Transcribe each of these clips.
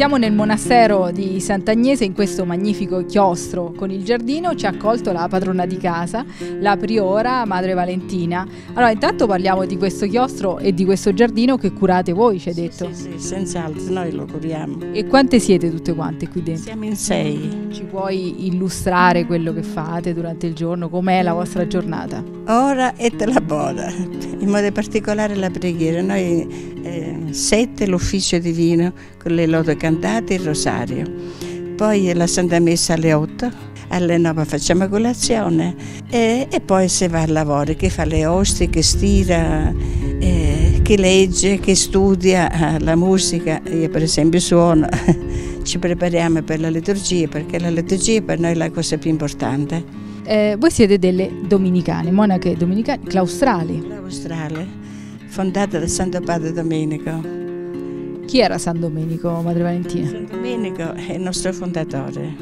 Siamo nel monastero di Sant'Agnese, in questo magnifico chiostro con il giardino. Ci ha accolto la padrona di casa, la priora, Madre Valentina. Allora, intanto parliamo di questo chiostro e di questo giardino che curate voi, ci hai detto. Sì, senz'altro, noi lo curiamo. E quante siete tutte quante qui dentro? Siamo in 6. Ci puoi illustrare quello che fate durante il giorno? Com'è la vostra giornata? Ora e te la boda, in modo particolare la preghiera. Noi 7 l'ufficio divino con le lode cantate e il rosario, poi la Santa Messa alle 8, alle 9 facciamo colazione e poi si va al lavoro, chi fa le ostie, chi stira, chi legge, chi studia la musica. Io per esempio suono, ci prepariamo per la liturgia, perché la liturgia per noi è la cosa più importante. Voi siete delle domenicane, monache domenicane claustrali. Claustrale, fondata da Santo Padre Domenico. Chi era San Domenico, Madre Valentina? San Domenico è il nostro fondatore.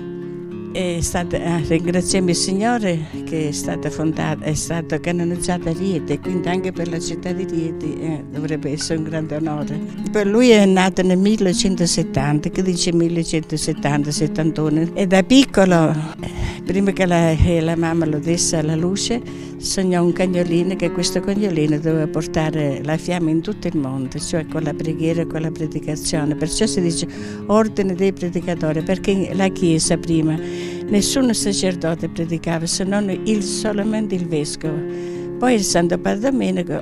Ringraziamo il Signore che è stata canonizzata a Rieti, quindi anche per la città di Rieti dovrebbe essere un grande onore. Per lui è nato nel 1170, che dice 1170, 71, e da piccolo, prima che la mamma lo desse alla luce, sognò un cagnolino, che questo cagnolino doveva portare la fiamma in tutto il mondo, cioè con la preghiera e con la predicazione. Perciò si dice ordine dei predicatori, perché la Chiesa prima nessun sacerdote predicava se non solamente il vescovo. Poi il Santo Padre Domenico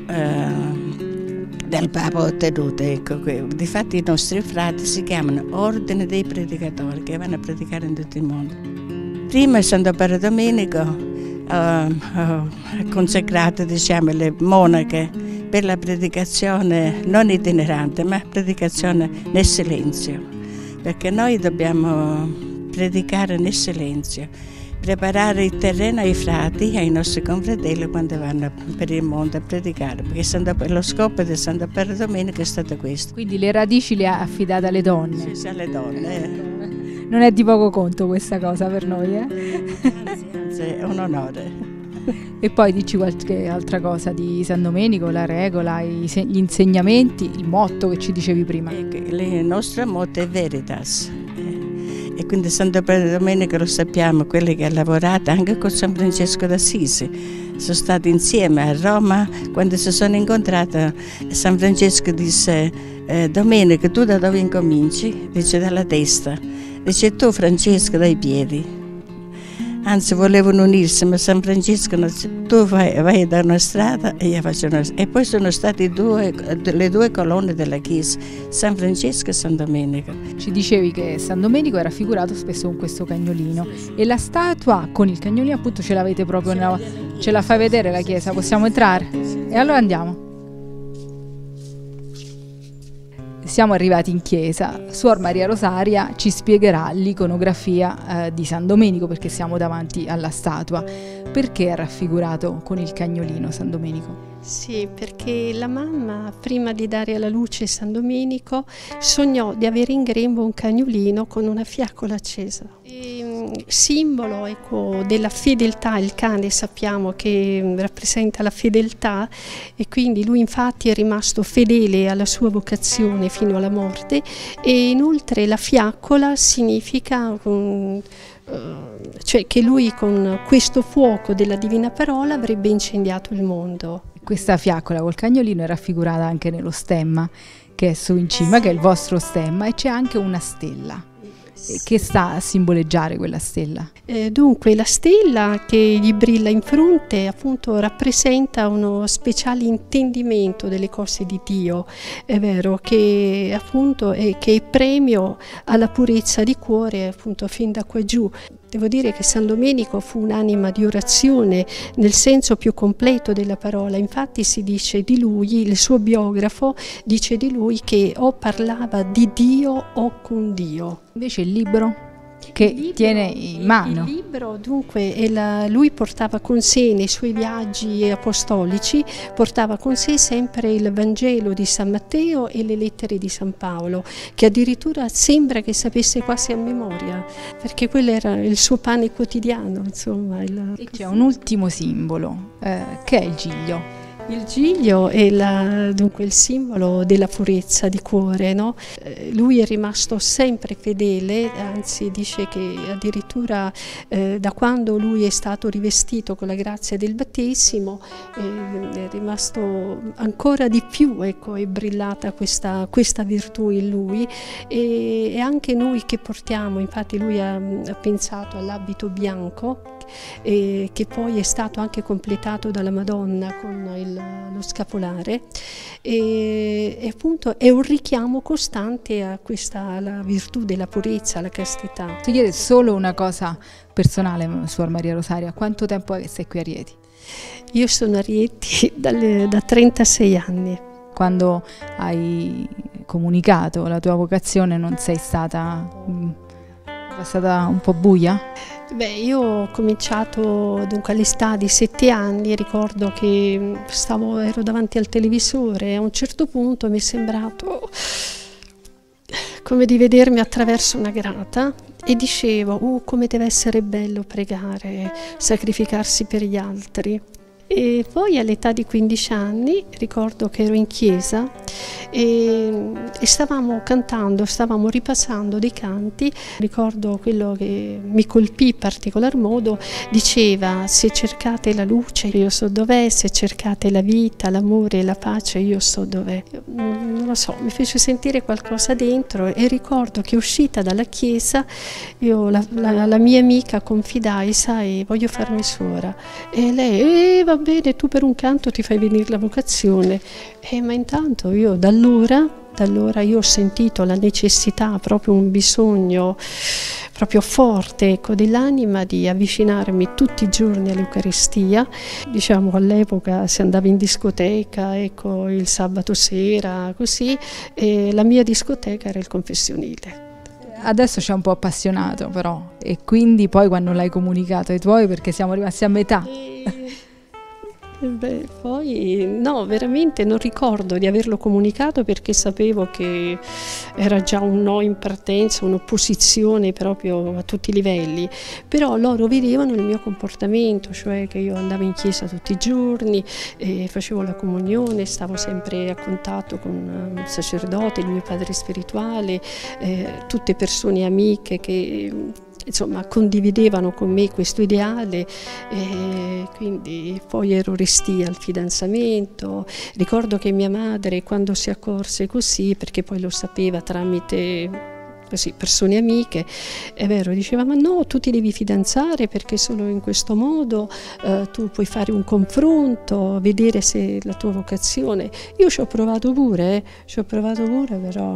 del Papa ha ottenuto, ecco, difatti i nostri frati si chiamano ordine dei predicatori, che vanno a predicare in tutto il mondo. Prima il Santo Padre Domenico ha consacrato, diciamo, le monache per la predicazione non itinerante, ma predicazione nel silenzio, perché noi dobbiamo predicare nel silenzio, preparare il terreno ai frati, ai nostri confratelli quando vanno per il mondo a predicare, perché lo scopo del Santo Padre Domenico è stato questo. Quindi le radici le ha affidate alle donne? Sì, alle donne. Non è di poco conto questa cosa per noi, Anzi, è un onore. E poi dici qualche altra cosa di San Domenico, la regola, gli insegnamenti, il motto che ci dicevi prima. Il nostro motto è Veritas. E quindi Santo Padre Domenico lo sappiamo, quelli che ha lavorato anche con San Francesco d'Assisi. Sono stati insieme a Roma, quando si sono incontrati San Francesco disse Domenico, tu da dove incominci? Dice dalla testa. Dice tu Francesco dai piedi. Anzi volevano unirsi, ma San Francesco tu vai da una strada e io faccio una strada. E poi sono state le due colonne della chiesa, San Francesco e San Domenico. Ci dicevi che San Domenico era raffigurato spesso con questo cagnolino e la statua con il cagnolino appunto ce l'avete proprio, ce la fai vedere la chiesa, possiamo entrare? E allora andiamo. Siamo arrivati in chiesa, Suor Maria Rosaria ci spiegherà l'iconografia di San Domenico, perché siamo davanti alla statua. Perché è raffigurato con il cagnolino San Domenico? Sì, perché la mamma, prima di dare alla luce San Domenico, sognò di avere in grembo un cagnolino con una fiaccola accesa. Simbolo, ecco, della fedeltà, il cane sappiamo che rappresenta la fedeltà e quindi lui infatti è rimasto fedele alla sua vocazione fino alla morte, e inoltre la fiaccola significa cioè che lui con questo fuoco della divina parola avrebbe incendiato il mondo. Questa fiaccola col cagnolino è raffigurata anche nello stemma che è su in cima, che è il vostro stemma, e c'è anche una stella. Che sta a simboleggiare quella stella? Dunque la stella che gli brilla in fronte appunto rappresenta uno speciale intendimento delle cose di Dio, è vero, che appunto è premio alla purezza di cuore appunto fin da qua giù. Devo dire che San Domenico fu un'anima di orazione nel senso più completo della parola, infatti si dice di lui, il suo biografo dice di lui che o parlava di Dio o con Dio. Invece il libro che tiene in mano. Il libro dunque lui portava con sé nei suoi viaggi apostolici, portava con sé sempre il Vangelo di San Matteo e le lettere di San Paolo, che addirittura sembra che sapesse quasi a memoria, perché quello era il suo pane quotidiano, insomma. E c'è un ultimo simbolo, che è il giglio. Il giglio è dunque il simbolo della purezza di cuore, no? Lui è rimasto sempre fedele, anzi dice che addirittura da quando lui è stato rivestito con la grazia del battesimo è rimasto ancora di più, ecco, è brillata questa virtù in lui e anche noi che portiamo, infatti lui ha pensato all'abito bianco, che poi è stato anche completato dalla Madonna con lo scapolare e appunto è un richiamo costante a alla virtù della purezza, alla castità. Ti chiedo solo una cosa personale, Suor Maria Rosaria: quanto tempo è che sei qui a Rieti? Io sono a Rieti da 36 anni. Quando hai comunicato la tua vocazione non sei stata un po' buia? Beh, io ho cominciato dunque all'età di 7 anni, ricordo che ero davanti al televisore e a un certo punto mi è sembrato come di vedermi attraverso una grata e dicevo, come deve essere bello pregare, sacrificarsi per gli altri. E poi all'età di 15 anni ricordo che ero in chiesa e stavamo cantando, stavamo ripassando dei canti. Ricordo quello che mi colpì in particolar modo, diceva: se cercate la luce io so dov'è, se cercate la vita, l'amore e la pace io so dov'è. Non lo so, mi fece sentire qualcosa dentro e ricordo che uscita dalla chiesa io la mia amica confidai: sai, voglio farmi suora. E lei, va bene, tu per un canto ti fai venire la vocazione. Ma intanto io da allora io ho sentito la necessità, proprio un bisogno proprio forte, ecco, dell'anima di avvicinarmi tutti i giorni all'Eucaristia. Diciamo all'epoca si andava in discoteca, ecco, il sabato sera, così, e la mia discoteca era il confessionile. Adesso c'è un po' appassionato però, e quindi poi quando l'hai comunicato ai tuoi, perché siamo rimasti a metà. Beh, poi no, veramente non ricordo di averlo comunicato perché sapevo che era già un no in partenza, un'opposizione proprio a tutti i livelli, però loro vedevano il mio comportamento, cioè che io andavo in chiesa tutti i giorni, facevo la comunione, stavo sempre a contatto con il sacerdote, il mio padre spirituale, tutte persone amiche che insomma condividevano con me questo ideale, e quindi poi ero restia al fidanzamento. Ricordo che mia madre, quando si accorse così, perché poi lo sapeva tramite così persone amiche, è vero, diceva: ma no, tu ti devi fidanzare perché solo in questo modo tu puoi fare un confronto, vedere se la tua vocazione. Io ci ho provato pure, però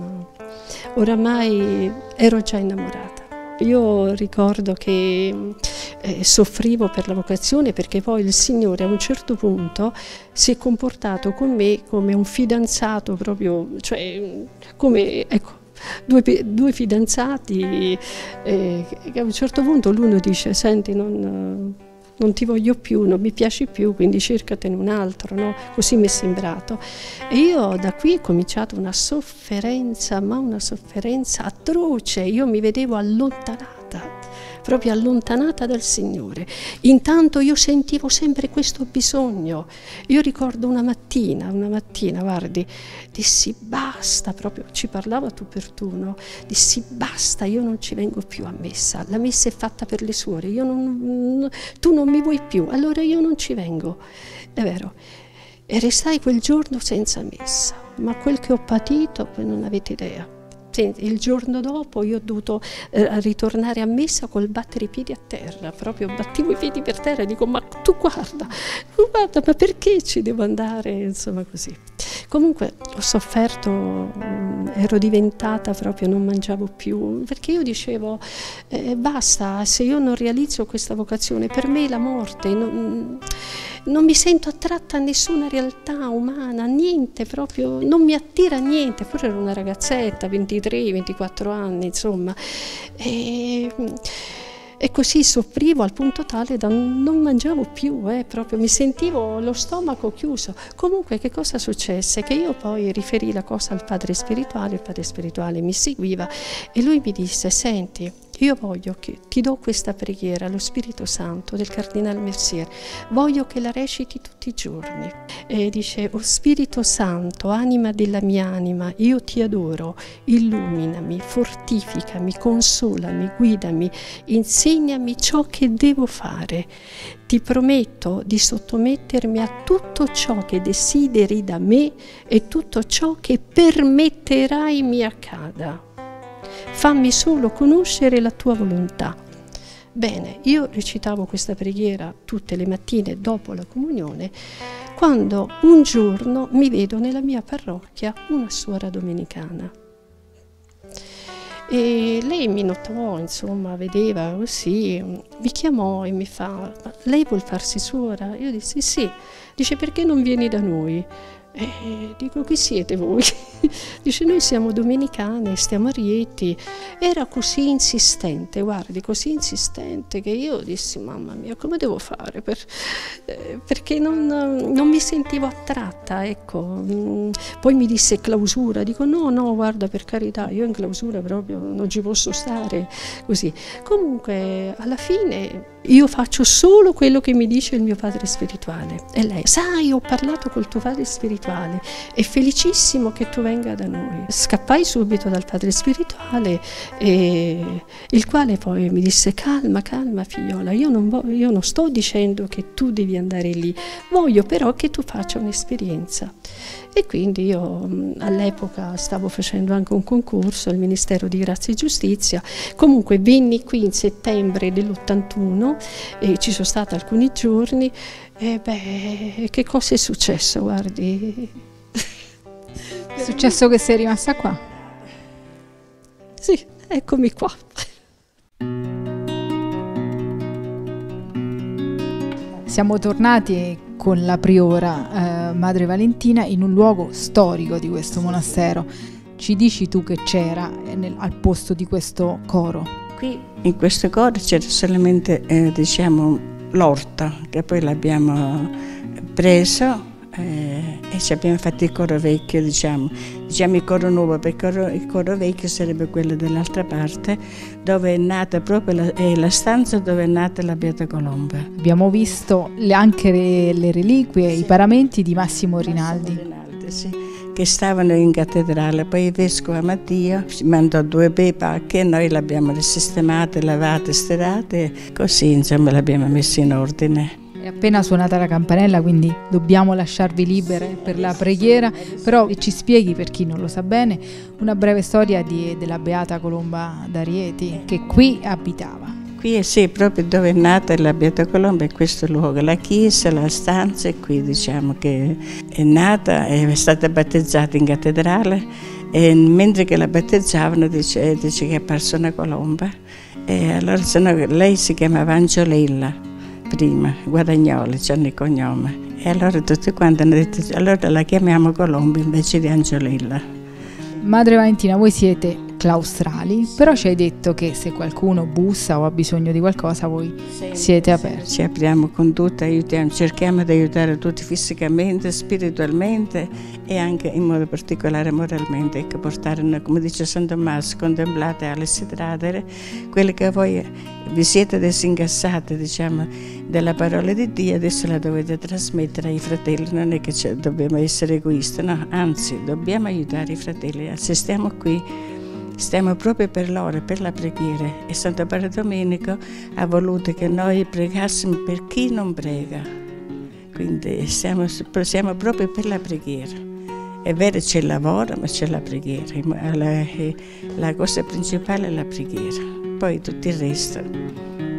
oramai ero già innamorata. Io ricordo che soffrivo per la vocazione perché poi il Signore a un certo punto si è comportato con me come un fidanzato proprio, cioè come, ecco, due fidanzati che a un certo punto l'uno dice: senti, non ti voglio più, non mi piaci più, quindi cercatene un altro, no? Così mi è sembrato. E io da qui ho cominciato una sofferenza, ma una sofferenza atroce. Io mi vedevo allontanata, proprio allontanata dal Signore. Intanto io sentivo sempre questo bisogno. Io ricordo una mattina, guardi, dissi: basta, proprio ci parlava tu per tu, no? Dissi: basta, io non ci vengo più a messa, la messa è fatta per le suore, tu non mi vuoi più, allora io non ci vengo. È vero. E restai quel giorno senza messa, ma quel che ho patito voi non avete idea. Il giorno dopo io ho dovuto ritornare a messa col battere i piedi a terra, proprio battevo i piedi per terra e dico: ma tu guarda, ma perché ci devo andare? Insomma, così. Comunque ho sofferto, ero diventata proprio, non mangiavo più, perché io dicevo: basta, se io non realizzo questa vocazione, per me è la morte, non mi sento attratta a nessuna realtà umana, niente, proprio non mi attira niente. Pure ero una ragazzetta, 23-24 anni, insomma, e così soffrivo al punto tale da non mangiavo più, proprio mi sentivo lo stomaco chiuso. Comunque che cosa successe? Che io poi riferì la cosa al padre spirituale, il padre spirituale mi seguiva e lui mi disse: senti, io voglio che ti do questa preghiera allo Spirito Santo del Cardinale Mercier, voglio che la reciti tutti i giorni. E dice: o Spirito Santo, anima della mia anima, io ti adoro, illuminami, fortificami, consolami, guidami, insegnami ciò che devo fare. Ti prometto di sottomettermi a tutto ciò che desideri da me e tutto ciò che permetterai mi accada. Fammi solo conoscere la tua volontà. Bene, io recitavo questa preghiera tutte le mattine dopo la comunione, quando un giorno mi vedo nella mia parrocchia una suora domenicana. E lei mi notò, insomma, vedeva così, mi chiamò e mi fa: lei vuol farsi suora? Io dissi sì. Dice: perché non vieni da noi? Dico: chi siete voi? Dice: noi siamo domenicane, stiamo a Rieti. Era così insistente, guardi, così insistente, che io dissi: mamma mia, come devo fare? Perché non mi sentivo attratta, ecco. Poi mi disse clausura, dico no, guarda, per carità, io in clausura proprio non ci posso stare, così. Comunque alla fine io faccio solo quello che mi dice il mio padre spirituale. E lei: sai, ho parlato col tuo padre spirituale, è felicissimo che tu venga da noi. Scappai subito dal padre spirituale, il quale poi mi disse: calma figliola, io non sto dicendo che tu devi andare lì, voglio però che tu faccia un'esperienza. E quindi io all'epoca stavo facendo anche un concorso al Ministero di Grazia e Giustizia. Comunque venni qui in settembre dell'81 e ci sono stata alcuni giorni e che cosa è successo? Guardi, è successo che sei rimasta qua? Sì, eccomi qua. Siamo tornati con la priora Madre Valentina in un luogo storico di questo monastero. Ci dici tu che c'era al posto di questo coro? Qui in questo coro c'era solamente l'orta, che poi l'abbiamo preso e ci abbiamo fatto il coro vecchio, diciamo il coro nuovo, perché il coro vecchio sarebbe quello dell'altra parte, dove è nata proprio la stanza dove è nata la Beata Colomba. Abbiamo visto anche le reliquie, i paramenti di Massimo Rinaldi. Sì, che stavano in cattedrale. Poi il vescovo Mattia ci mandò 2 bei pacche e noi l'abbiamo risistemate, lavate, stirate, così insomma l'abbiamo messo in ordine. È appena suonata la campanella, quindi dobbiamo lasciarvi libere per la preghiera, però ci spieghi, per chi non lo sa bene, una breve storia della Beata Colomba d'Arieti, che qui abitava. Qui sì, proprio dove è nata la Beata Colomba, è questo luogo, la chiesa, la stanza è qui, diciamo che è nata, è stata battezzata in cattedrale e mentre che la battezzavano dice che è apparsa una colomba e allora lei si chiamava Angiolella. Prima, Guadagnoli, c'hanno il cognome. E allora tutti quanti hanno detto: allora la chiamiamo Colomba invece di Angiolella. Madre Valentina, voi siete claustrali, però ci hai detto che se qualcuno bussa o ha bisogno di qualcosa voi siete aperti. Ci apriamo con tutto, aiutiamo, cerchiamo di aiutare tutti fisicamente, spiritualmente e anche in modo particolare moralmente. Ecco, portare, come dice San Tommaso, contemplate alle strade, quelle che voi vi siete disincassate, diciamo, della parola di Dio, adesso la dovete trasmettere ai fratelli. Non è che dobbiamo essere egoisti, no, anzi dobbiamo aiutare i fratelli. Se stiamo qui, stiamo proprio per loro, per la preghiera, e Santo Padre Domenico ha voluto che noi pregassimo per chi non prega, quindi siamo proprio per la preghiera. È vero, c'è il lavoro, ma c'è la preghiera, la cosa principale è la preghiera, poi tutto il resto